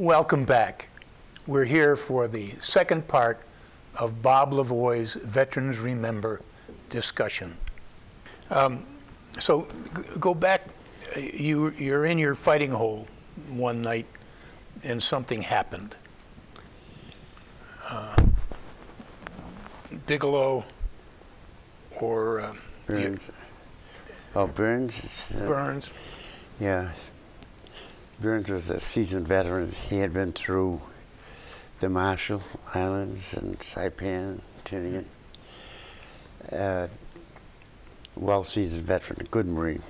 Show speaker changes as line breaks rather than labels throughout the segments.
Welcome back. We're here for the second part of Bob Lavoie's Veterans Remember discussion. So go back, you're in your fighting hole one night and something happened. Bigelow or
Burns. Burns.
Burns.
Yeah. Burns was a seasoned veteran. He had been through the Marshall Islands and Saipan, Tinian. Well-seasoned veteran, a good Marine.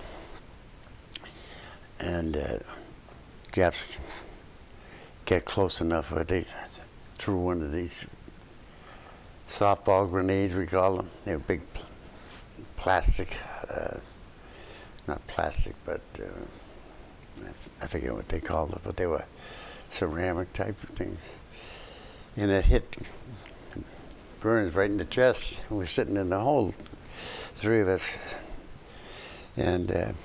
And Japs get close enough where they threw one of these softball grenades, we call them. They were big plastic, not plastic, but I forget what they called it, but they were ceramic type of things. And it hit Burns right in the chest. We were sitting in the hole, three of us. And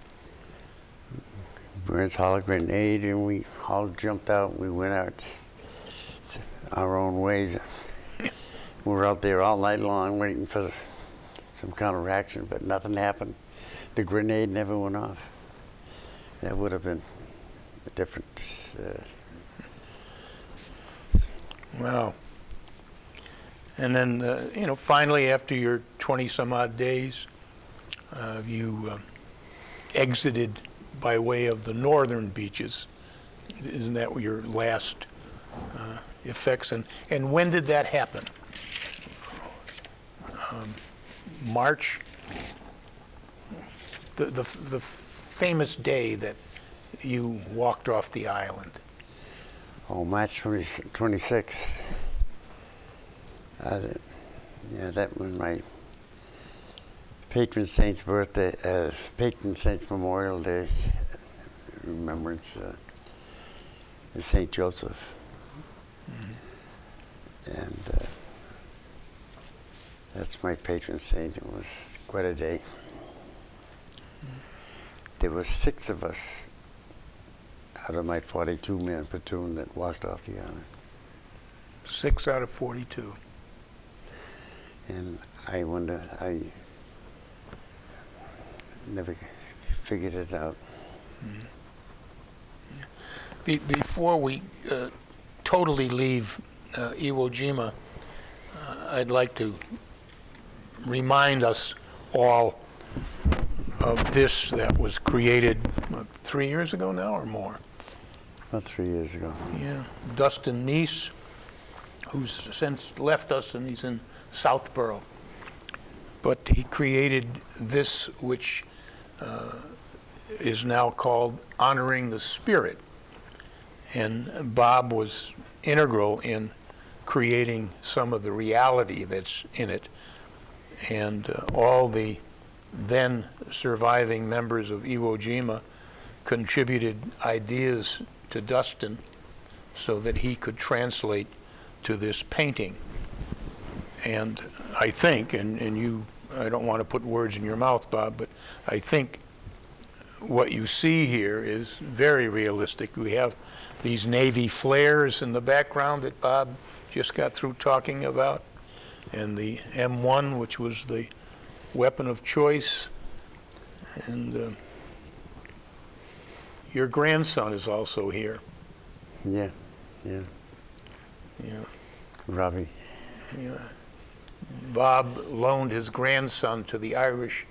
Burns hollered grenade, and we all jumped out. We went our own ways. We were out there all night long waiting for some counteraction, but nothing happened. The grenade never went off. That would have been a different.
Wow. And then, finally, after your 20-some-odd days, you exited by way of the northern beaches. Isn't that your last effects? And when did that happen? March? The famous day that you walked off the island.
Oh, March 26th. Yeah, that was my patron saint's birthday, patron saint's Memorial Day, remembrance of St. Joseph. Mm-hmm. And that's my patron saint. It was quite a day. Mm-hmm. There were 6 of us out of my 42-man platoon that walked off the island.
6 out of 42.
And I wonder, I never figured it out.
Mm-hmm. Before we totally leave Iwo Jima, I'd like to remind us all of this that was created 3 years ago now or more?
About 3 years ago.
Yeah. Dustin Neese, who's since left us, and he's in Southborough. But he created this, which is now called Honoring the Spirit. And Bob was integral in creating some of the reality that's in it. And all the then surviving members of Iwo Jima contributed ideas to Dustin so that he could translate to this painting. And I think, and you, I don't want to put words in your mouth, Bob, but I think what you see here is very realistic. We have these Navy flares in the background that Bob just got through talking about, and the M1, which was the weapon of choice. And your grandson is also here.
Yeah. Robbie.
Yeah. Bob loaned his grandson to the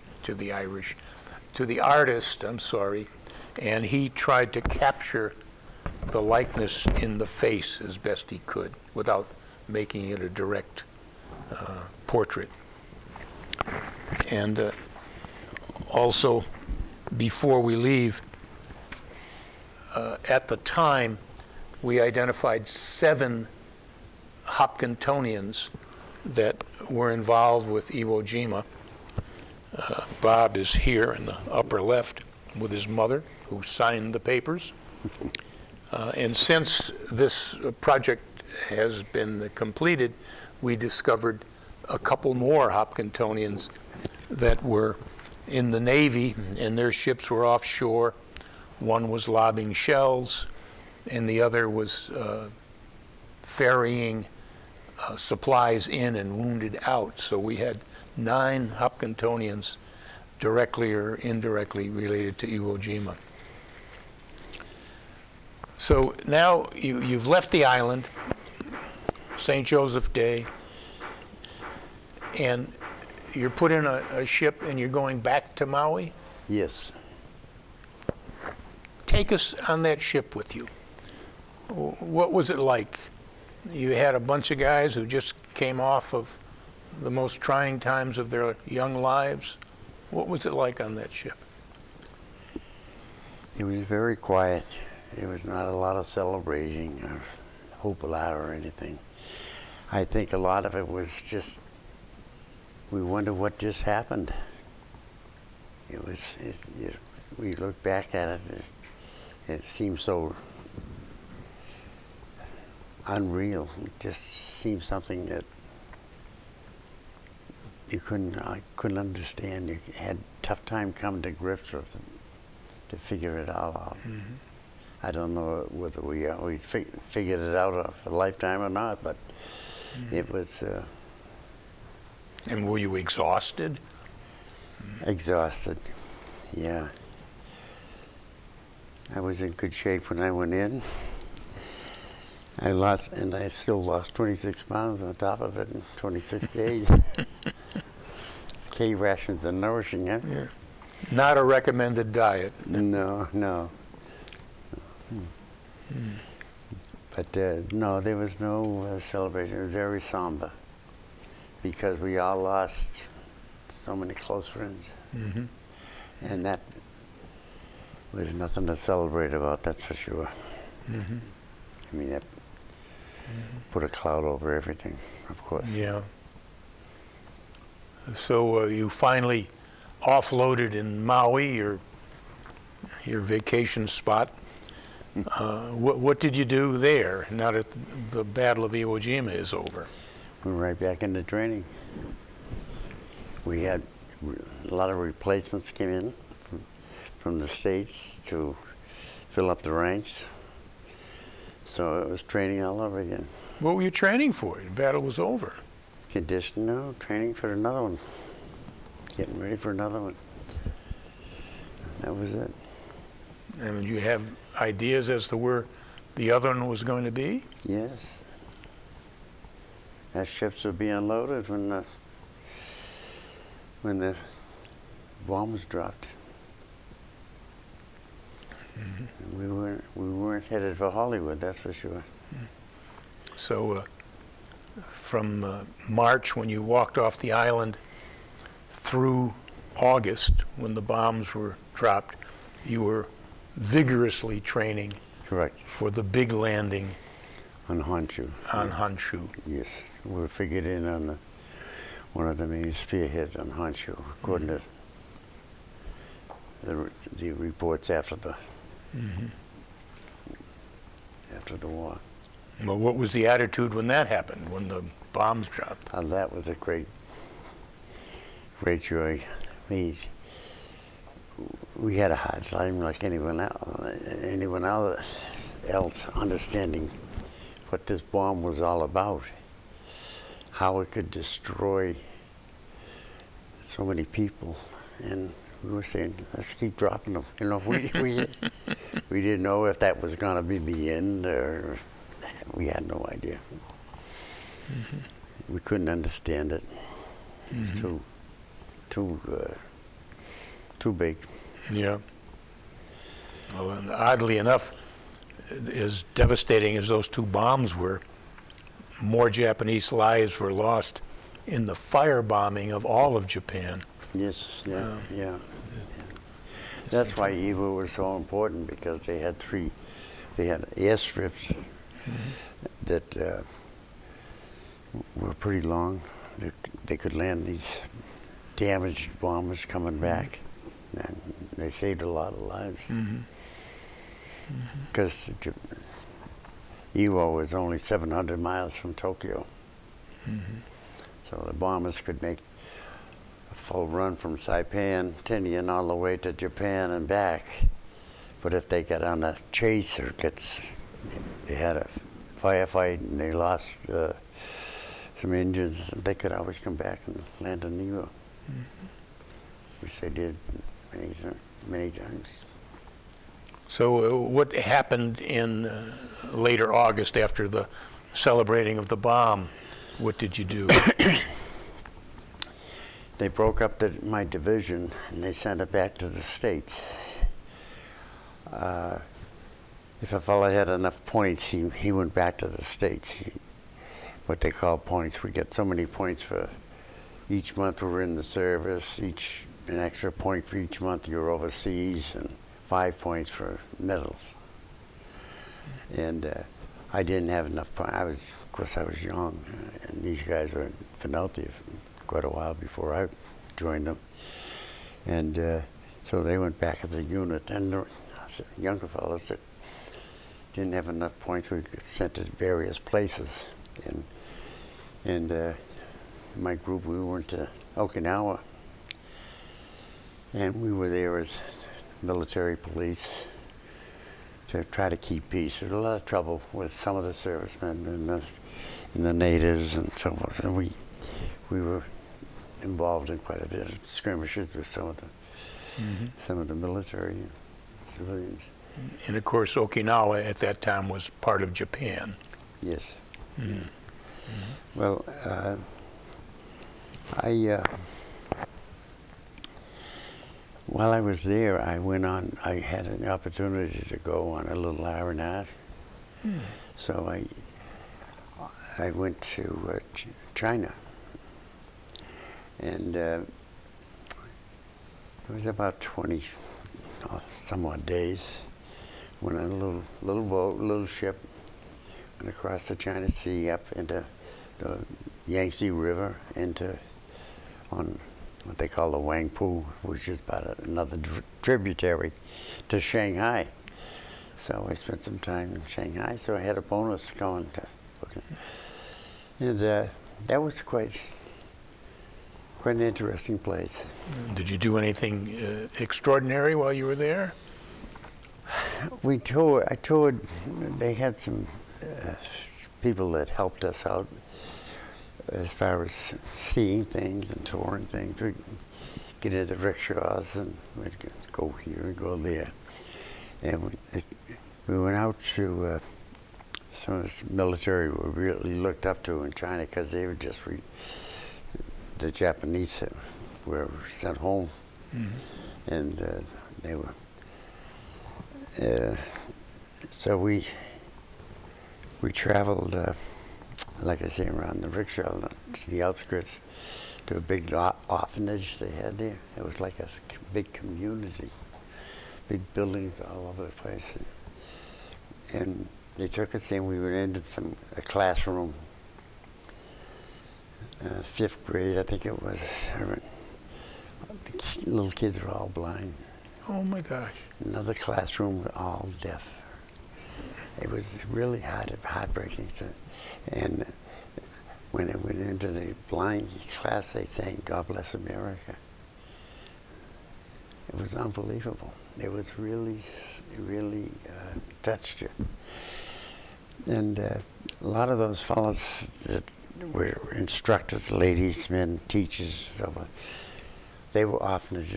artist, and he tried to capture the likeness in the face as best he could without making it a direct portrait. And also, before we leave, at the time, we identified 7 Hopkintonians that were involved with Iwo Jima. Bob is here in the upper left with his mother, who signed the papers. And since this project has been completed, we discovered a couple more Hopkintonians that were in the Navy, and their ships were offshore. One was lobbing shells, and the other was ferrying supplies in and wounded out. So we had 9 Hopkintonians directly or indirectly related to Iwo Jima. So now you've left the island, St. Joseph Day, and you're put in a ship and you're going back to Maui?
Yes.
Take us on that ship with you. What was it like? You had a bunch of guys who just came off of the most trying times of their young lives. What was it like on that ship?
It was very quiet. There was not a lot of celebrating or hoopla or anything. I think a lot of it was just, we wonder what just happened. We look back at it, it seems so unreal. It just seemed something that I couldn't understand. You had a tough time coming to grips with it, to figure it all out.
Mm-hmm.
I don't know whether we figured it out of a lifetime or not, but it was
And were you exhausted?
exhausted. Yeah. I was in good shape when I went in. I still lost 26 pounds on top of it in 26 days. K rations are nourishing, huh?
Yeah. Not a recommended diet.
No. But no, there was no celebration. It was very somber because we all lost so many close friends.
Mm-hmm.
And that was nothing to celebrate about, that's for sure.
Mm-hmm.
I mean, that put a cloud over everything, of course.
Yeah. So you finally offloaded in Maui, your vacation spot. What did you do there now that the Battle of Iwo Jima is over?
We were right back into training. We had a lot of replacements came in from the States to fill up the ranks. So it was training all over again.
What were you training for? The battle was over.
Condition, no, training for another one. Getting ready for another one. That was it.
And did you have ideas as to where the other one was going to be?
Yes. As ships would be unloaded when the bomb was dropped. Mm-hmm. We weren't headed for Hollywood, that's for sure.
So from March, when you walked off the island, through August, when the bombs were dropped, you were vigorously training.
Correct.
For the big landing
on Honshu.
On Honshu.
Yes, we were figured in on one of the main spearheads on Honshu, according to the reports after the war.
Well, what was the attitude when that happened, when the bombs dropped?
That was a great joy. We had a hard time like anyone else understanding what this bomb was all about, how it could destroy so many people, and we were saying, let's keep dropping them. You know, we didn't know if that was going to be the end, or we had no idea. We couldn't understand it. It was too big.
Yeah. Well, and oddly enough, as devastating as those 2 bombs were, more Japanese lives were lost in the firebombing of all of Japan.
Yes, yeah. That's why Iwo was so important, because they had airstrips that were pretty long. They could land these damaged bombers coming back, and they saved a lot of lives. Because Iwo was only 700 miles from Tokyo. So the bombers could make a full run from Saipan, Tinian, all the way to Japan and back. But if they get on a chase or gets they had a firefight and they lost some engines, and they could always come back and land on Nemo, which they did many times.
So what happened in later August after the celebrating of the bomb? What did you do?
They broke up my division and they sent it back to the States. If a fella had enough points, he went back to the States. What they call points. We get so many points for each month we're in the service, an extra point for each month you're overseas, and 5 points for medals. And I didn't have enough points. Of course, I was young, and these guys were been out there for quite a while before I joined them. And so they went back as a unit, and the younger fellows that didn't have enough points we got sent to various places. And my group, we went to Okinawa, and we were there as military police to try to keep peace. There was a lot of trouble with some of the servicemen and the natives and so forth. And we were involved in quite a bit of skirmishes with some of the military and civilians.
And of course, Okinawa at that time was part of Japan.
Yes.
Mm.
Well, while I was there, I had an opportunity to go on a little R&R. So I went to China. And it was about 20 some odd days. Went on a little boat, little ship, went across the China Sea up into the Yangtze River on what they call the Huangpu, which is about another tributary to Shanghai. So I spent some time in Shanghai, so I had a bonus going to looking. And that was quite an interesting place.
Did you do anything extraordinary while you were there?
I toured, they had some people that helped us out as far as seeing things and touring things. We'd get into the rickshaws and we'd go here and go there. And we went out to some of the military we really looked up to in China, because they were just the Japanese were sent home. And they were so we traveled, like I say, around the rickshaw to the outskirts to a big orphanage they had there. It was like a big community, big buildings all over the place. And they took us in. We went into a classroom, 5th grade, I think it was. The little kids were all blind.
Oh my gosh.
Another classroom, all deaf. It was really heartbreaking. And when I went into the blind class, they sang "God Bless America." It was unbelievable. It was really touched you. And a lot of those fellows that were instructors, ladies, men, teachers, they were orphans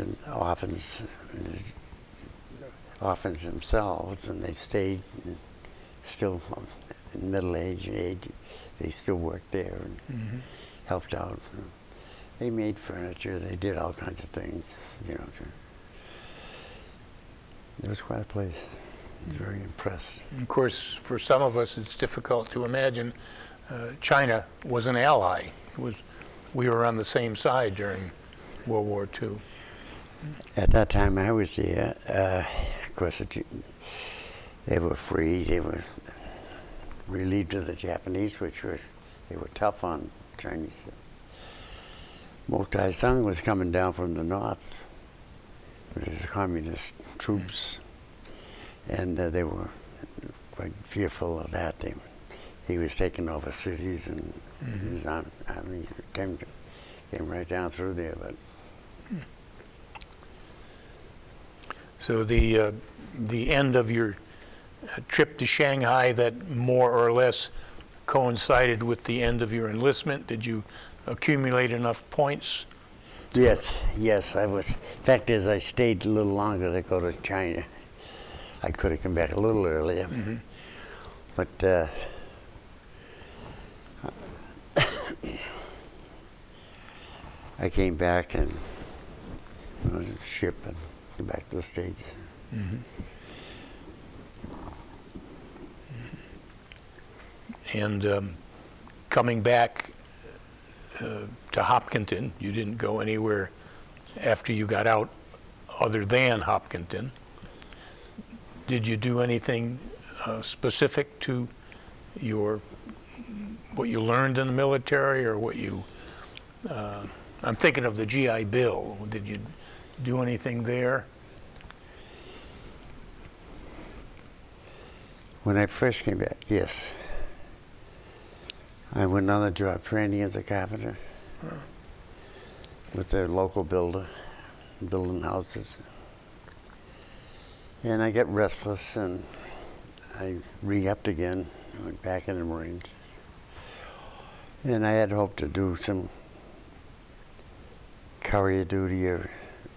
themselves, and they stayed still in middle age. They still worked there and helped out. They made furniture. They did all kinds of things. It was quite a place. I was very impressed.
And of course, for some of us, it's difficult to imagine. China was an ally. We were on the same side during World War II.
At that time I was there, of course, they were free. They were relieved of the Japanese, they were tough on Chinese. Mo Tai-sung was coming down from the north with his communist troops, and they were quite fearful of that. He was taking over cities, and his army came right down through there. But
so the end of your a trip to Shanghai that more or less coincided with the end of your enlistment? Did you accumulate enough points?
Yes, yes, I was. Fact is, I stayed a little longer to go to China. I could have come back a little earlier, but I came back and was on a ship and came back to the States.
And coming back to Hopkinton, you didn't go anywhere after you got out other than Hopkinton. Did you do anything specific to what you learned in the military, or what you, I'm thinking of the GI Bill. Did you do anything there?
When I first came back, yes. I went on the job training as a carpenter with a local builder, building houses. And I got restless and I re-upped again, went back in the Marines. And I had hoped to do some courier duty or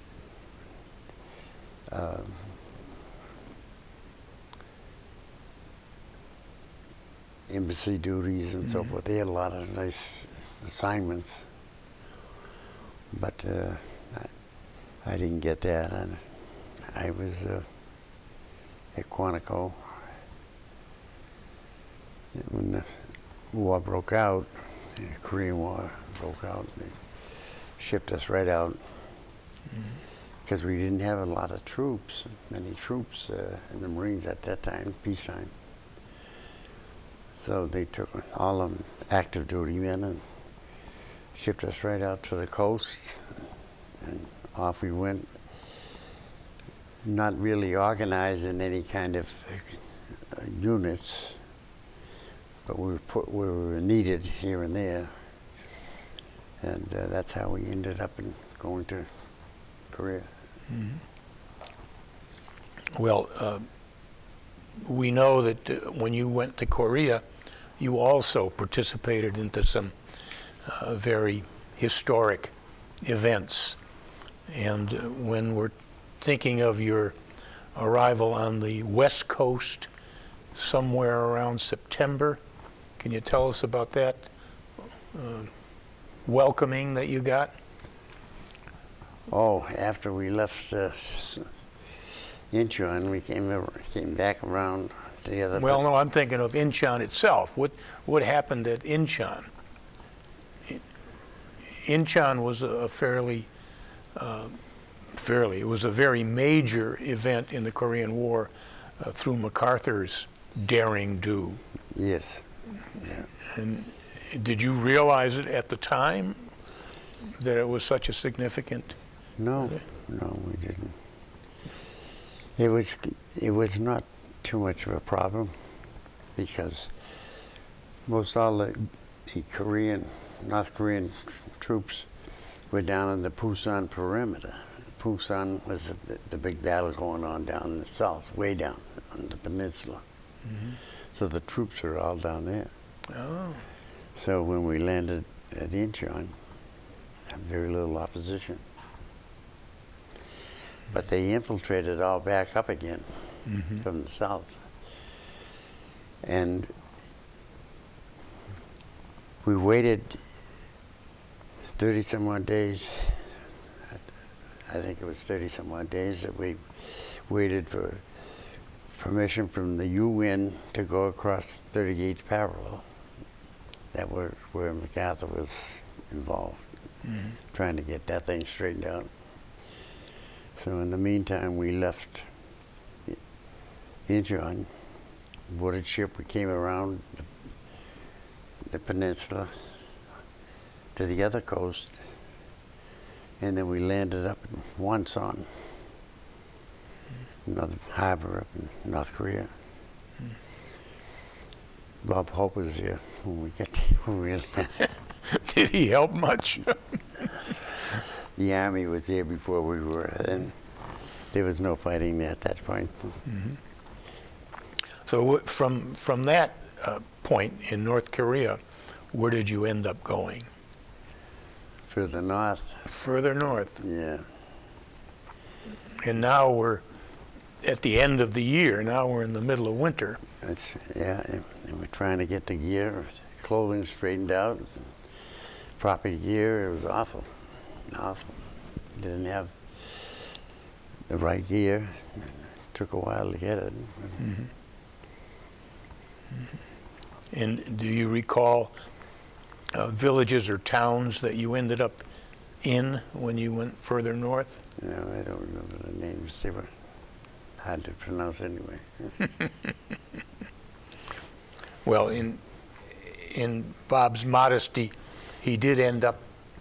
embassy duties and so forth. They had a lot of nice assignments, but I didn't get that. And I was at Quantico. When the war broke out, the Korean War broke out, they shipped us right out because we didn't have a lot of troops, many troops in the Marines at that time, peacetime. So they took all of them active duty men and shipped us right out to the coast, and off we went. Not really organized in any kind of units, but we were needed here and there, and that's how we ended up going to Korea.
Well, we know that when you went to Korea, you also participated into some very historic events. And when we're thinking of your arrival on the West Coast somewhere around September, can you tell us about that welcoming that you got?
Oh, after we left Incheon, we came back around the other.
Well, no, I'm thinking of Incheon itself. What happened at Incheon? Incheon was a it was a very major event in the Korean War through MacArthur's daring do.
Yes. Yeah.
And did you realize it at the time that it was such a significant?
No, no, we didn't. It was not too much of a problem because most all the North Korean troops were down in the Pusan perimeter. Pusan was the big battle going on down in the south, way down on the peninsula. So the troops were all down there.
Oh.
So when we landed at Incheon, very little opposition. But they infiltrated all back up again from the south. And we waited 30 some odd days. I think it was 30 some odd days that we waited for permission from the UN to go across 38th parallel. That was where MacArthur was involved, trying to get that thing straightened out. So in the meantime, we left Incheon, boarded ship. We came around the peninsula to the other coast, and then we landed up in Wonsan, another harbor up in North Korea. Bob Hope was there when we got there, really.
Did he help much?
The Army was there before we were, and there was no fighting there at that point.
So from that point in North Korea, where did you end up going?
Further north.
Further north.
Yeah.
And now we're at the end of the year. Now we're in the middle of winter.
Yeah, and we're trying to get the gear, clothing straightened out, proper gear. It was awful, awful. Didn't have the right gear. It took a while to get it.
Mm-hmm. And do you recall villages or towns that you ended up in when you went further north?
No, I don't remember the names. They were hard to pronounce anyway.
Well, in Bob's modesty, he did end up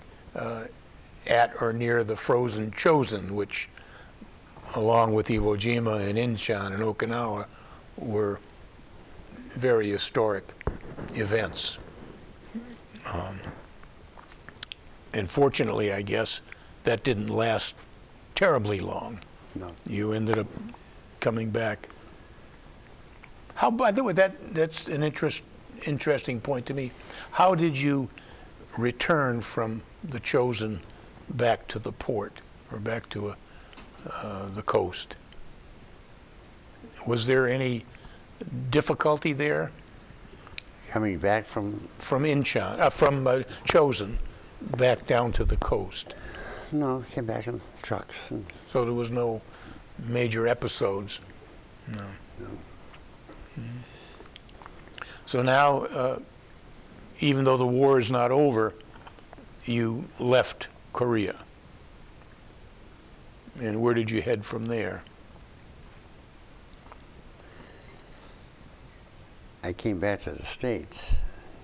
at or near the frozen Chosin, which, along with Iwo Jima and Incheon and Okinawa, were very historic events. And fortunately, I guess, that didn't last terribly long.
No.
You ended up coming back. How, by the way, that's an interesting point to me. How did you return from the Chosin back to the port, or back to the coast? Was there any difficulty there?
Coming back from
Incheon, from Chosin back down to the coast?
No, came back in trucks. And
So there was no major episodes? No.
no.
So now, even though the war is not over, you left Korea. And where did you head from there?
I came back to the States.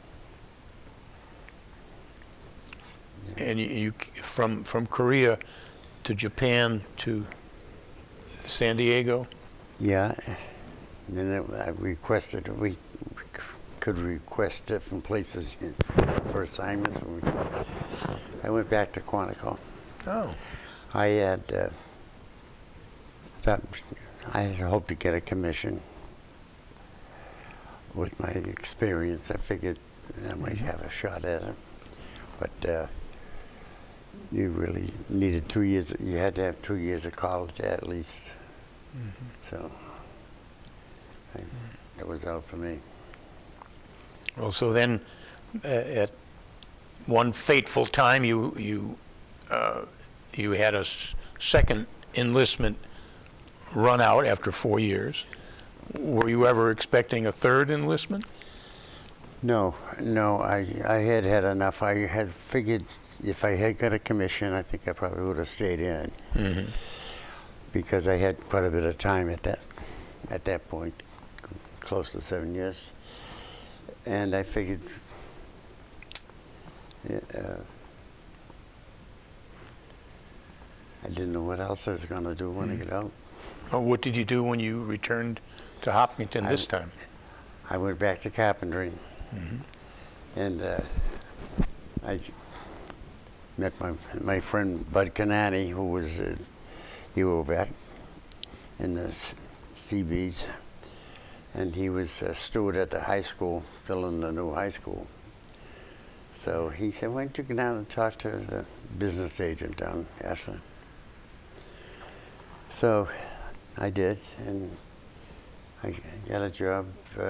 And you from Korea to Japan to San Diego?
Yeah. And then I requested, we could request different places for assignments. I went back to Quantico.
Oh.
I had thought I had hoped to get a commission. With my experience, I figured I might have a shot at it. But you really needed 2 years. You had to have 2 years of college at least.
Mm-hmm.
So that was out for me.
Well, so then, at one fateful time, you had a second enlistment run out after 4 years. Were you ever expecting a third enlistment?
No, I had had enough. I had figured if I had got a commission, I think I probably would have stayed in.
Mm-hmm.
Because I had quite a bit of time at that point, close to 7 years. And I figured I didn't know what else I was going to do when I get out.
Oh, what did you do when you returned to Hopkinton this time?
I went back to carpentry.
Mm-hmm.
And I met my friend Bud Canati, who was a UO vet in the Seabees, and he was a steward at the high school, building the new high school. So he said, why don't you go down and talk to the business agent down in Ashland? So I did, and I got a job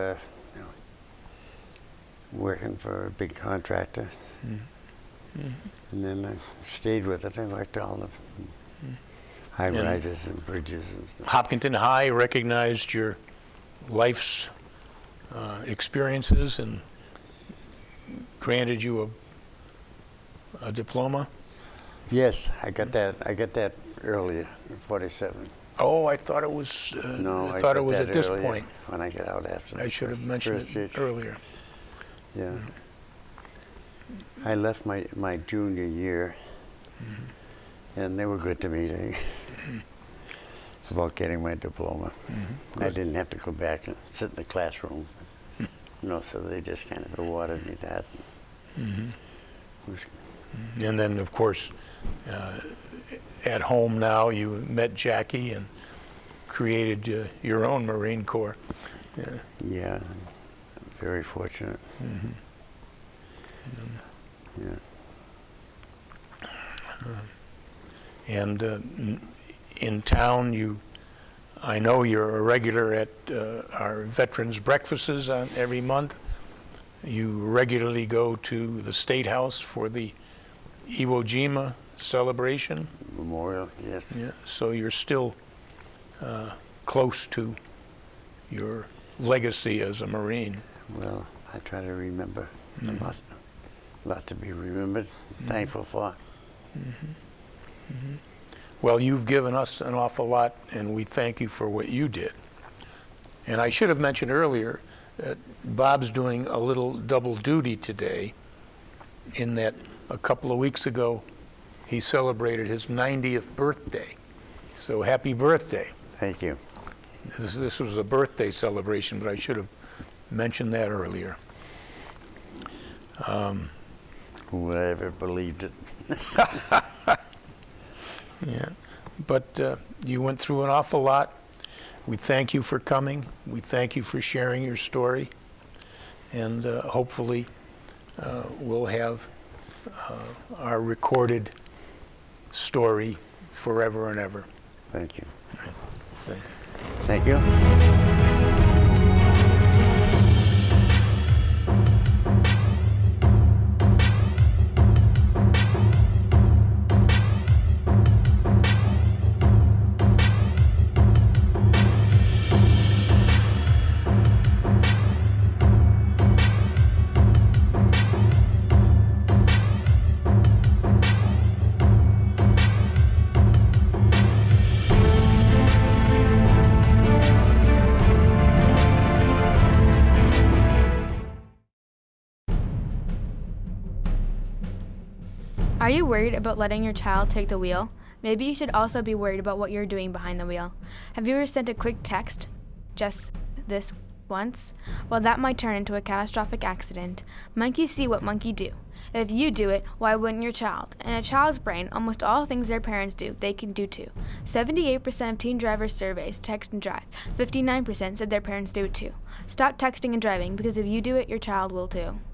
working for a big contractor. Mm-hmm. And then I stayed with it. I worked all the high rises and bridges and stuff.
Hopkinton High recognized your life's experiences and granted you a diploma?
Yes, I got that earlier, in '47.
Oh, I thought it was.
No,
I thought it was
got
at
that
this
earlier
point.
when I got out after.
I should have mentioned it earlier.
Yeah. Mm-hmm. I left my junior year, and they were good to me. They about getting my diploma. I didn't have to go back and sit in the classroom, so they just kind of awarded me that.
And then, of course, at home now, you met Jackie and created your own Marine Corps. Yeah.
Yeah, very fortunate. Yeah.
And in town, I know you're a regular at our veterans breakfasts every month. You regularly go to the State House for the Iwo Jima celebration.
Memorial, yes.
Yeah. So you're still close to your legacy as a Marine.
Well, I try to remember. A lot to be remembered. Thankful for.
Well, you've given us an awful lot, and we thank you for what you did. And I should have mentioned earlier that Bob's doing a little double duty today, in that a couple of weeks ago he celebrated his 90th birthday. So happy birthday.
Thank you.
This was a birthday celebration, but I should have mentioned that earlier.
Who would have ever believed it?
Yeah, but you went through an awful lot. We thank you for coming. We thank you for sharing your story. And hopefully we'll have our recorded story forever and ever.
Thank you.
Thank you.
Thank you.
Are you worried about letting your child take the wheel? Maybe you should also be worried about what you're doing behind the wheel. Have you ever sent a quick text, just this once? Well, that might turn into a catastrophic accident. Monkeys see what monkeys do. If you do it, why wouldn't your child? In a child's brain, almost all things their parents do, they can do too. 78% of teen drivers surveys text and drive. 59% said their parents do it too. Stop texting and driving, because if you do it, your child will too.